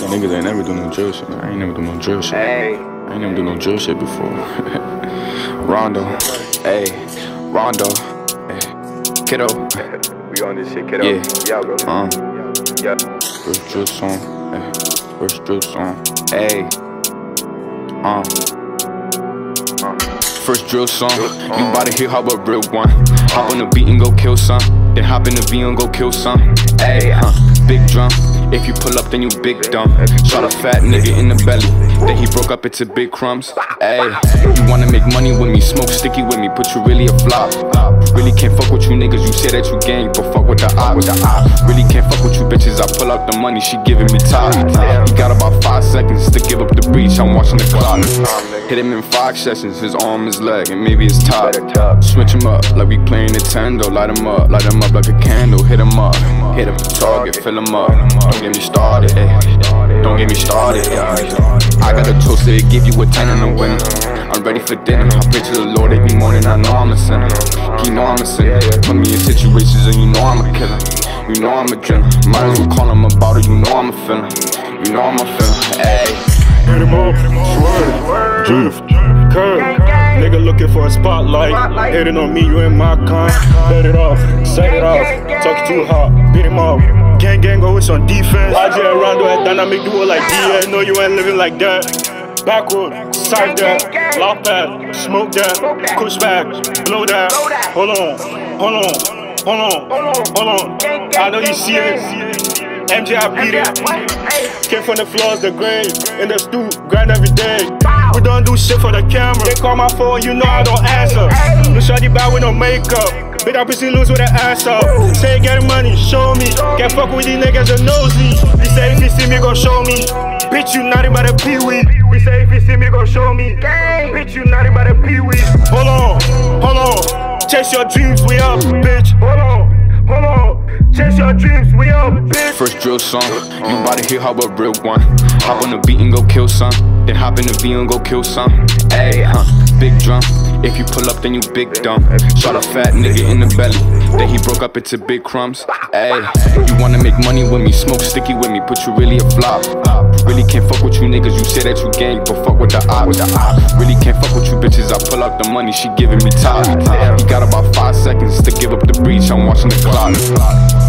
Niggas ain't never do no drill shit, man. I ain't never do no drill shit. Hey. I ain't never do no drill shit before. Rondo, hey, Rondo, hey, kiddo. We on this shit, kiddo. Yeah, bro. Yeah. First drill song, hey, first drill song, hey, First drill song, you bout to hear how a real one. Hop on the beat and go kill some, then hop in the V and go kill some. Ayy, big drum. If you pull up, then you big dumb. Shot a fat nigga in the belly, then he broke up into big crumbs. Ayy, you wanna make money with me, smoke sticky with me, but you really a flop. Really can't fuck with you niggas, you say that you gang, but fuck with the op. Really can't fuck with you bitches, I pull out the money, she giving me top. He got about 5 seconds to give up the breach, I'm watching the clock. Hit him in 5 sessions, his arm, his leg, and maybe his top. Switch him up like we playing Nintendo, light him up like a candle. Hit him up, hit him, target, fill him up. Don't get me started, don't get me started. I got a toast to give you a 10 and a winner. I'm ready for dinner, I pray to the Lord every morning, I know I'm a sinner. He know I'm a sinner, put me in situations and you know I'm a killer. You know I'm a drinker, might as well call him about it, you know I'm a feeling. You know I'm a feeling, ayy. Hit him up, swerve, juice, curve. Nigga looking for a spotlight, hitting on me, you in my con. Bet it off, set it off, talk too hot, beat him up. Gang always on defense. I just Rondo at dynamic duo like DA. Know you ain't living like that. Backward, side that, lock that, smoke that, push back, blow that. Hold on. I know you see it. MJ, I beat it. Came from the floors, the grave, in the stoop, grind every day. We don't do shit for the camera. They call my phone, you know I don't answer. No shawty bad with no makeup. Big up pussy loose with an ass up. Say getting money, show me. Can't fuck with these niggas, you're nosy. He say if you see me, gon' show me. Bitch, you naughty by the pee-wee. We say if you see me, gon' show me. Bitch, you naughty by the pee-wee. Hold on. Chase your dreams, we up, bitch. Hold on. Chase your dreams, we up, bitch. First drill song, you bout to hear how a real one. Hop on the beat and go kill some, then hop in the V and go kill some. Ayy, big drum. If you pull up, then you big dumb. Shot a fat nigga in the belly, then he broke up into big crumbs. Ayy, you wanna make money with me, smoke sticky with me, but you really a flop. Really can't fuck with you niggas, you say that you gang, but fuck with the op. Really can't fuck with you bitches, I pull out the money, she giving me top. He got about 5 seconds to give up the breach, I'm watching the clock.